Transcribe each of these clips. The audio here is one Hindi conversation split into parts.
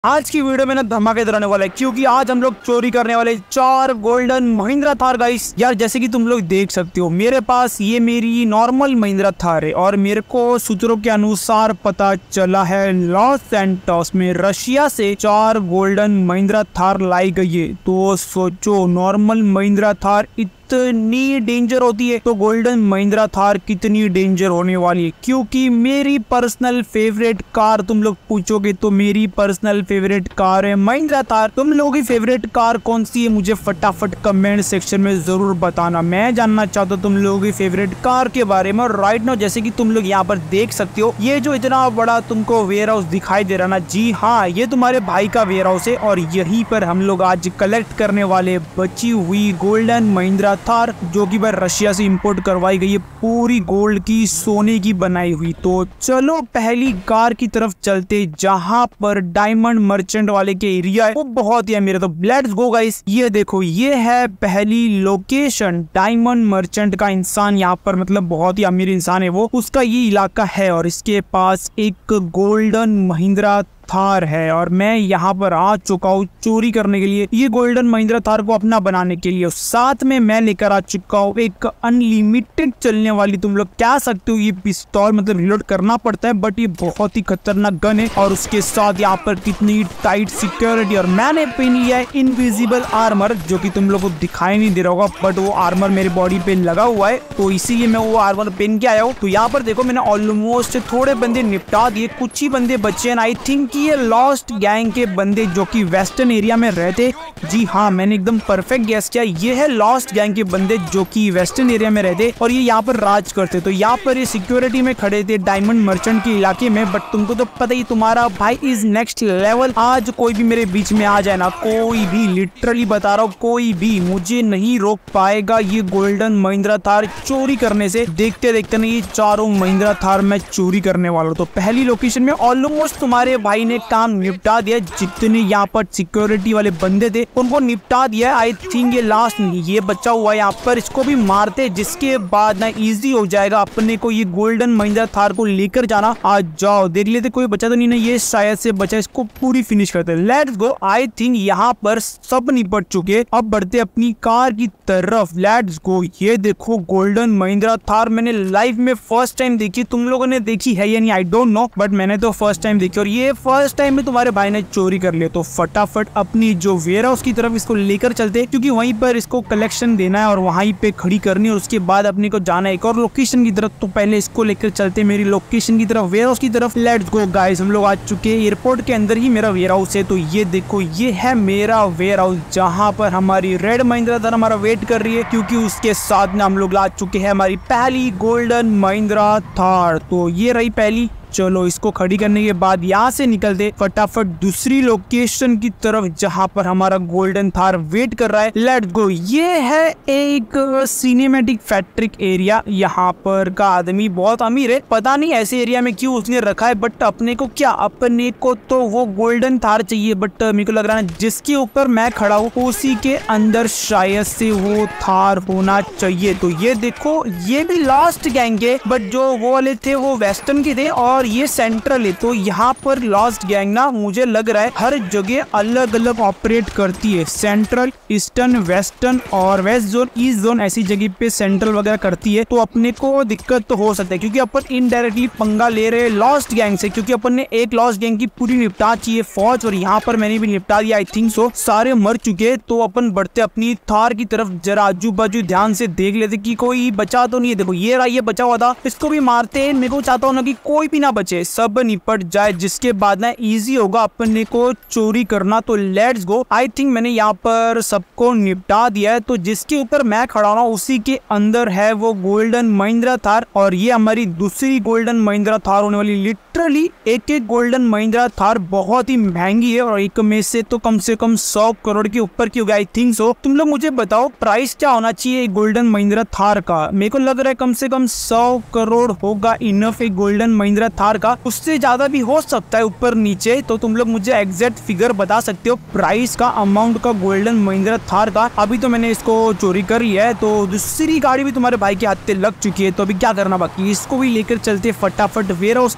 आज की वीडियो में ना धमाकेदार होने वाला है क्योंकि आज हम लोग चोरी करने वाले 4 गोल्डन महिंद्रा थार गाइस। यार जैसे कि तुम लोग देख सकते हो मेरे पास ये मेरी नॉर्मल महिंद्रा थार है और मेरे को सूत्रों के अनुसार पता चला है लॉस सैंटोस में रशिया से 4 गोल्डन महिंद्रा थार लाई गई है। तो सोचो नॉर्मल महिंद्रा थार इतनी डेंजर होती है तो गोल्डन महिंद्रा थार कितनी डेंजर होने वाली है। क्योंकि मेरी पर्सनल फेवरेट कार तुम लोग पूछोगे तो मेरी पर्सनल फेवरेट कार है महिंद्रा थार। तुम लोगों की फेवरेट कार कौन सी है मुझे फटाफट कमेंट सेक्शन में जरूर बताना। मैं जानना चाहता हूँ तुम लोगों की फेवरेट कार के बारे में। राइट नाउ जैसे कि तुम लोग यहाँ पर देख सकते हो ये जो इतना बड़ा तुमको वेयर हाउस दिखाई दे रहा ना, जी हाँ ये तुम्हारे भाई का वेयर हाउस है और यहीं पर हम लोग आज कलेक्ट करने वाले बची हुई गोल्डन महिंद्रा थार जो कि भाई रशिया से इंपोर्ट करवाई गई है, पूरी गोल्ड की सोने की बनाई हुई। तो चलो पहली कार की तरफ चलते जहां पर डायमंड मर्चेंट वाले के एरिया है वो बहुत ही अमीर है। तो लेट्स गो गाइस। ये देखो ये है पहली लोकेशन डायमंड मर्चेंट का इंसान यहाँ पर मतलब बहुत ही अमीर इंसान है वो, उसका ये इलाका है और इसके पास एक गोल्डन महिंद्रा थार है और मैं यहाँ पर आ चुका हूँ चोरी करने के लिए ये गोल्डन महिंद्रा थार को अपना बनाने के लिए। साथ में मैं लेकर आ चुका हूँ एक अनलिमिटेड चलने वाली तुम लोग कह सकते हो ये पिस्तौल, मतलब रिलोड करना पड़ता है बट ये बहुत ही खतरनाक गन है। और उसके साथ यहाँ पर कितनी टाइट सिक्योरिटी और मैंने पहन लिया है इनविजिबल आर्मर जो कि तुम लोग को दिखाई नहीं दे रहा होगा बट वो आर्मर मेरी बॉडी पे लगा हुआ है तो इसीलिए मैं वो आर्मर पहन के आया हूँ। तो यहाँ पर देखो मैंने ऑलमोस्ट थोड़े बंदे निपटा दिए, कुछ ही बंदे बचे हैं। आई थिंक ये लॉस्ट गैंग के बंदे जो कि वेस्टर्न एरिया में रहते, जी हाँ मैंने एकदम परफेक्ट गेस किया, ये है लॉस्ट गैंग के बंदे जो कि वेस्टर्न एरिया में रहते और ये यहाँ पर राज करते। तो यहाँ पर ये सिक्योरिटी में खड़े थे डायमंड मर्चेंट के इलाके में। बट तुमको तो पता ही तुम्हारा भाई इज नेक्स्ट लेवल। आज कोई भी मेरे बीच में आ जाए ना, कोई भी, लिटरली बता रहा हूँ कोई भी मुझे नहीं रोक पाएगा ये गोल्डन महिंद्रा थार चोरी करने से। देखते देखते ना ये चारों महिंद्रा थार मैं चोरी करने वाला हूँ। तो पहली लोकेशन में ऑलमोस्ट तुम्हारे भाई ने काम निपटा दिया, जितने यहाँ पर सिक्योरिटी वाले बंदे थे उनको निपटा दिया। आई थिंक ये लास्ट ये बचा हुआ है यहाँ पर, इसको भी मारते जिसके बाद ना इजी हो जाएगा अपने को ये गोल्डन महिंद्रा थार को लेकर जाना। आज जाओ देख लेते कोई बचा तो नहीं ना, ये शायद से बचा, इसको पूरी फिनिश करते। Let's go. आई थिंक यहाँ पर सब निपट चुके, अब बढ़ते अपनी कार की तरफ। Let's go. ये देखो गोल्डन महिंद्रा थार मैंने लाइफ में फर्स्ट टाइम देखी, तुम लोगों ने देखी है या नहीं आई डोंट नो बट मैंने तो फर्स्ट टाइम देखी और ये फर्स्ट टाइम में तुम्हारे भाई ने चोरी कर लिया। तो फटाफट अपनी जो वेयर हाउस की तरफ इसको लेकर चलते क्योंकि वहीं पर इसको कलेक्शन देना है और वहीं पे खड़ी करनी है और उसके बाद अपने को जाना है एक और लोकेशन की तरफ। तो पहले इसको लेकर चलते मेरी लोकेशन की तरफ, वेयर हाउस की तरफ। Let's go guys. हम लोग आ चुके हैं एयरपोर्ट के अंदर ही मेरा वेयर हाउस है। तो ये देखो ये है मेरा वेयर हाउस जहाँ पर हमारी रेड महिंद्रा थार हमारा वेट कर रही है क्योंकि उसके साथ में हम लोग ला चुके हैं हमारी पहली गोल्डन महिंद्रा थार। तो ये रही पहली, चलो इसको खड़ी करने के बाद यहाँ से निकलते फटाफट दूसरी लोकेशन की तरफ जहाँ पर हमारा गोल्डन थार वेट कर रहा है। Let's go. ये है एक सिनेमैटिक फैक्ट्रिक एरिया, यहाँ पर का आदमी बहुत अमीर है, पता नहीं ऐसे एरिया में क्यों उसने रखा है बट अपने को क्या, अपने को तो वो गोल्डन थार चाहिए बट मेरे को लग रहा है जिसके ऊपर मैं खड़ा हूँ उसी के अंदर शायद से वो थार होना चाहिए। तो ये देखो ये भी लास्ट गैंग के बट जो वो वाले थे वो वेस्टर्न के थे और ये सेंट्रल है। तो यहाँ पर लॉस्ट गैंग ना मुझे लग रहा है हर जगह अलग अलग ऑपरेट करती है, सेंट्रल, ईस्टर्न, वेस्टर्न और वेस्ट जोन, ईस्ट जोन ऐसी जगह पे सेंट्रल वगैरह करती है। तो अपने को दिक्कत तो हो सकता है क्योंकि अपन इनडायरेक्टली पंगा ले रहे हैं लॉस्ट गैंग से क्योंकि अपन ने एक लॉस्ट गैंग की पूरी निपटा चाहिए फौज और यहाँ पर मैंने भी निपटा दिया। आई थिंक सो सारे मर चुके। तो अपन बढ़ते अपनी थार की तरफ, जरा आजू बाजू ध्यान से देख लेते कि कोई बचा तो नहीं है। देखो ये रहा, ये बचा हुआ था, इसको भी मारते हैं। मेरे को चाहता हूँ ना कि कोई भी बचे, सब निपट जाए जिसके बाद ना इजी होगा अपने को चोरी करना। तो लेट्स गो। आई थिंक मैंने यहाँ पर सबको निपटा दिया है। तो जिसके ऊपर मैं खड़ा हूँ उसी के अंदर है वो गोल्डन महिंद्रा थार और ये हमारी दूसरी गोल्डन महिंद्रा थार होने वाली। लिटरली एक एक गोल्डन महिंद्रा थार बहुत ही महंगी है और एक में से कम 100 करोड़ के ऊपर की होगी। I think so. तुम लोग मुझे बताओ प्राइस क्या होना चाहिए गोल्डन महिंद्रा थार का। मेरे को लग रहा है कम से कम 100 करोड़ होगा इनफ एक गोल्डन महिंद्रा थार का, उससे ज्यादा भी हो सकता है ऊपर नीचे। तो तुम लोग मुझे एग्जैक्ट फिगर बता सकते हो प्राइस का, अमाउंट का गोल्डन महिंद्रा थार का। अभी तो मैंने इसको चोरी कर लिया है तो दूसरी गाड़ी भी तुम्हारे भाई के हाथ पे लग चुकी है। तो अभी क्या करना बाकी, इसको भी लेकर चलते फटाफट वेयर हाउस की तरफ।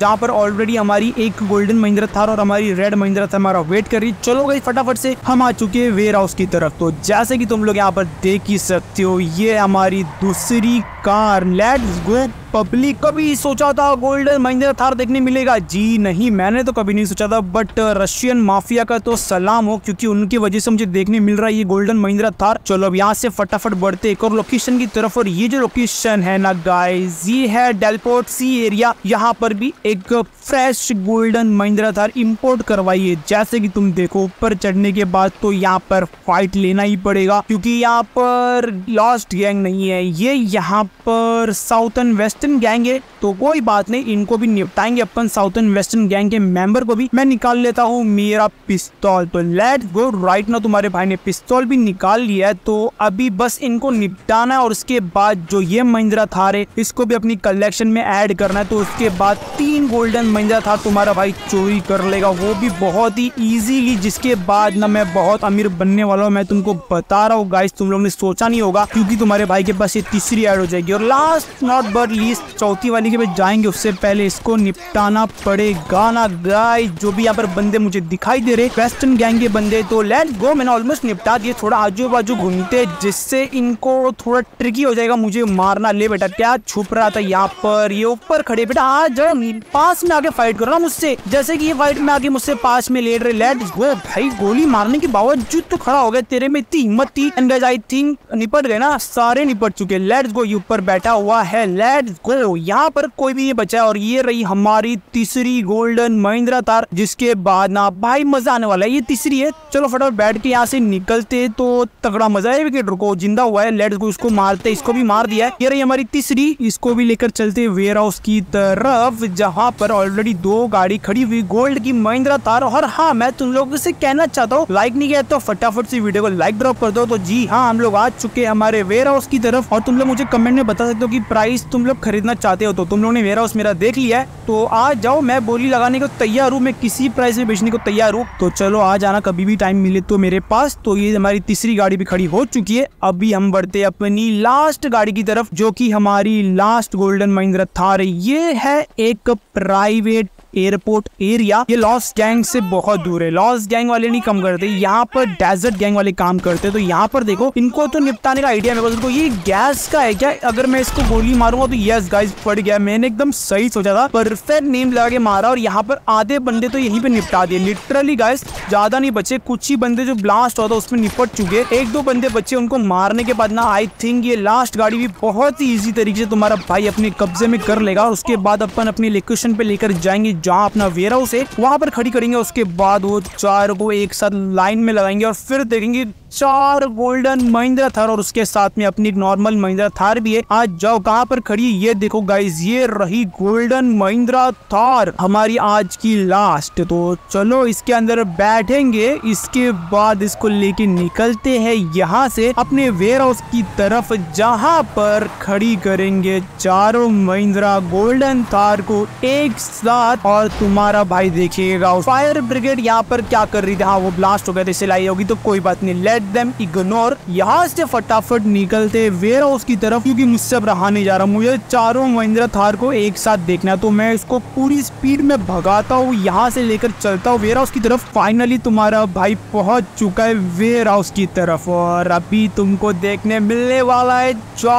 जहाँ पर ऑलरेडी हमारी एक गोल्डन महिंद्रा थार और हमारी रेड महिंद्रा थार हमारा वेट कर रही। चलो गाइस फटाफट से हम आ चुके हैं वेयर हाउस की तरफ। तो जैसे कि तुम लोग यहाँ पर देख ही सकते हो, ये हमारी दूसरी कार। Let's go. पब्लिक कभी सोचा था गोल्डन महिंद्रा थार देखने मिलेगा? जी नहीं, मैंने तो कभी नहीं सोचा था, बट रशियन माफिया का तो सलाम हो, क्योंकि उनकी वजह से मुझे देखने मिल रहा है ये गोल्डन महिंद्रा थार। चलो अब यहाँ से फटाफट बढ़ते एक और लोकेशन की तरफ। और ये जो लोकेशन है ना गाइस, ये है डेलपोर्ट सी एरिया। यहाँ पर भी एक fresh golden Mahindra Thar import करवाई है। जैसे कि तुम देखो, ऊपर चढ़ने के बाद तो यहाँ पर फाइट लेना ही पड़ेगा, क्योंकि यहाँ पर लॉस्ट गैंग नहीं है, ये यहाँ पर साउथर्न वेस्टर्न गैंग है। तो कोई बात नहीं, इनको भी निपटाएंगे अपन। साउथर्न वेस्टर्न गैंग के मेंबर को भी मैं निकाल लेता हूँ मेरा पिस्तौल। तो लेट्स गो। राइट ना तुम्हारे भाई ने पिस्तौल भी निकाल लिया है, तो अभी बस इनको निपटाना है। और उसके बाद जो ये महिंद्रा थार है, इसको भी अपनी कलेक्शन में ऐड करना है। तो उसके बाद 3 गोल्डन महिंद्रा थार तुम्हारा भाई चोरी कर लेगा, वो भी बहुत ही इजीली। जिसके बाद ना मैं बहुत अमीर बनने वाला हूँ, मैं तुमको बता रहा हूँ गाइस। तुम लोगों ने सोचा नहीं होगा, क्योंकि तुम्हारे भाई के पास ये तीसरी ऐड हो जाएगी। और लास्ट नॉट बट लीस्ट चौथी वाली के पास जाएंगे, उससे पहले इसको निपटाना पड़ेगा ना गाइस। जो भी यहाँ पर बंदे मुझे दिखाई दे रहे वेस्टर्न गैंग के बंदे, तो लेट्स गो। मैंने ऑलमोस्ट निपटा दिए। थोड़ा आजू बाजू घूमते, जिससे इनको थोड़ा ट्रिकी हो जाएगा मुझे मारना। ले बेटा, क्या छुप रहा था यहाँ पर? ये ऊपर खड़े। बेटा आ जाओ, पास में आके फाइट करो ना मुझसे, जैसे कि ये फाइट में आके मुझसे पास में ले रहे। लेट्स गो भाई। गोली मारने के बावजूद तो खड़ा हो गया, तेरे में इतनी हिम्मत थी। एंड गाइस आई थिंक निपट गए ना, सारे निपट चुके। Let's go. ये ऊपर बैठा हुआ है। Let's go. यहाँ पर कोई भी नहीं बचा। और ये रही हमारी तीसरी गोल्डन महिंद्रा थार, जिसके बाद ना भाई मजा आने वाला है। ये तीसरी है। चलो फटाफट बैठ के यहाँ से निकलते तो तगड़ा मजा है। विकेट रुको, जिंदा हुआ है। Let's go. इसको मारते, इसको भी मार दिया है। ये रही हमारी तीसरी, इसको भी लेकर चलते वेयर हाउस की तरफ, जहाँ पर ऑलरेडी 2 गाड़ी खड़ी हुई गोल्ड की महिंद्रा थार। और हाँ, मैं तुम लोगों से कहना चाहता हूँ, लाइक नहीं किया तो फटाफट से वीडियो को लाइक ड्रॉप कर दो। तो जी हाँ, हम लोग आ चुके हैं हमारे वेयर हाउस की तरफ। और तुम लोग मुझे कमेंट में बता सकते हो कि प्राइस तुम लोग खरीदना चाहते हो। तो तुम लोगों ने वेयर हाउस मेरा देख लिया है, तो आ जाओ। मैं बोली लगाने को तैयार हूँ, मैं किसी प्राइस में बेचने को तैयार हूँ। तो चलो आ जाना कभी भी टाइम मिले तो मेरे पास। तो ये हमारी तीसरी गाड़ी भी खड़ी हो चुकी है। अभी हम बढ़ते अपनी लास्ट गाड़ी की तरफ, जो कि हमारी लास्ट गोल्डन महिंद्रा थार है। ये है एक प्राइवेट एयरपोर्ट एरिया। ये लॉस्ट गैंग से बहुत दूर है। लॉस्ट गैंग वाले नहीं कम करते, यहाँ पर डेजर्ट गैंग वाले काम करते। तो यहाँ पर देखो, इनको तो निपटाने का आइडिया मेरे को। ये गैस का है क्या? अगर मैं इसको गोली मारूंगा तो यस गाइस पड़ गया। मैंने एकदम सही सोचा था, परफेक्ट नेम लगा के मारा। और यहाँ पर आधे बंदे तो यहीं पे निपटा दिए लिटरली गाइस। ज्यादा नहीं बचे, कुछ ही बंदे जो ब्लास्ट हुआ था उसमें निपट चुके। 1-2 बंदे बचे, उनको मारने के बाद ना आई थिंक ये लास्ट गाड़ी भी बहुत ही इजी तरीके से तुम्हारा भाई अपने कब्जे में कर लेगा। उसके बाद अपन अपनी लोकेशन पे लेकर जाएंगे, जहाँ अपना वेयर हाउस है, वहां पर खड़ी करेंगे। उसके बाद वो 4 को एक साथ लाइन में लगाएंगे और फिर देखेंगे 4 गोल्डन महिंद्रा थार। और उसके साथ में अपनी एक नॉर्मल महिंद्रा थार भी है। आज जाओ, कहाँ पर खड़ी है? ये देखो गाइस, ये रही गोल्डन महिंद्रा थार हमारी आज की लास्ट। तो चलो इसके अंदर बैठेंगे, इसके बाद इसको लेके निकलते हैं यहाँ से अपने वेयर हाउस की तरफ, जहाँ पर खड़ी करेंगे 4 महिंद्रा गोल्डन थार को एक साथ। और तुम्हारा भाई देखिएगा फायर ब्रिगेड यहाँ पर क्या कर रही थी। हाँ, वो ब्लास्ट हो गया था, इसे लाई होगी, तो कोई बात नहीं, लेट देम इग्नोर। यहाँ से फटाफट निकलते वेयर हाउस की तरफ, क्योंकि मुझसे अब रहा नहीं जा रहा। मुझे 4 महिंद्रा थार को एक साथ देखना है, तो मैं इसको पूरी स्पीड में भगाता हूँ, यहाँ से लेकर चलता हूँ वेयर हाउस की तरफ। फाइनली तुम्हारा भाई पहुंच चुका है वेयर हाउस की तरफ, और अभी तुमको देखने मिलने वाला है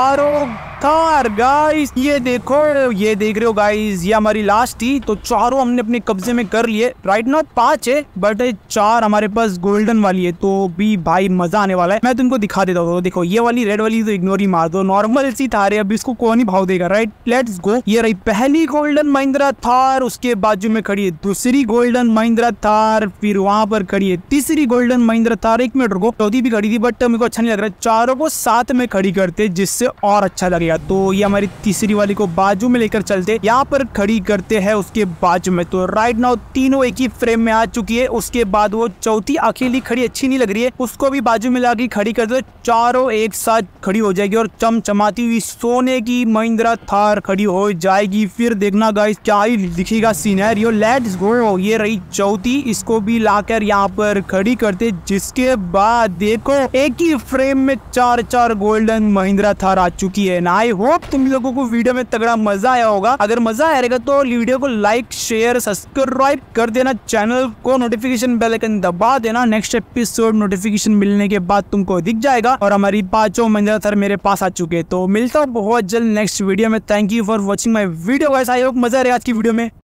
4 थार गाइस। ये देखो, ये देख रहे हो गाइस, ये हमारी लास्ट थी। तो 4 हमने अपने कब्जे में कर लिए। राइट नाउ 5 है, बट 4 हमारे पास गोल्डन वाली है। तो भी भाई मजा आने वाला है। मैं तुमको दिखा देता हूँ। देखो ये वाली रेड वाली तो इग्नोर ही मार दो, नॉर्मल सी थार है, अभी इसको कौन ही भाव देगा। Right, let's go. ये रही पहली गोल्डन महिंद्रा थार, उसके बाजू में खड़ी है दूसरी गोल्डन महिंद्रा थार, फिर वहां पर खड़ी है तीसरी गोल्डन महिंद्रा थार। 1 मिनट रुको, चौथी भी खड़ी थी, बट मेरे को अच्छा नहीं लग रहा है। 4 को साथ में खड़ी करते, जिससे और अच्छा लगेगा। तो ये हमारी तीसरी वाली को बाजू में लेकर चलते, यहाँ पर खड़ी करते हैं उसके बाजू में। तो राइट नाउ तीनों एक ही फ्रेम में आ चुकी है। उसके बाद वो चौथी अकेली खड़ी अच्छी नहीं लग रही है, उसको भी बाजू में लाके खड़ी कर दो। 4 एक साथ खड़ी हो जाएगी और चमचमाती हुई सोने की महिंद्रा थार खड़ी हो जाएगी। फिर देखना गाइस क्या ही दिखेगा सिनेरियो। Let's go. ये रही चौथी, इसको भी लाकर यहाँ पर खड़ी करते, जिसके बाद देखो एक ही फ्रेम में 4 गोल्डन महिंद्रा थार आ चुकी है। आई होप तुम लोगों को वीडियो में तगड़ा मजा आया होगा। अगर मजा आया रहेगा तो वीडियो को लाइक शेयर सब्सक्राइब कर देना, चैनल को नोटिफिकेशन बेल आइकन दबा देना। नेक्स्ट एपिसोड नोटिफिकेशन मिलने के बाद तुमको दिख जाएगा और हमारी 5 महिंद्रा थार मेरे पास आ चुके। तो मिलता हूँ बहुत जल्द नेक्स्ट वीडियो में। Thank you for watching my video guys. I hope मजा आ रहा है आज की वीडियो में।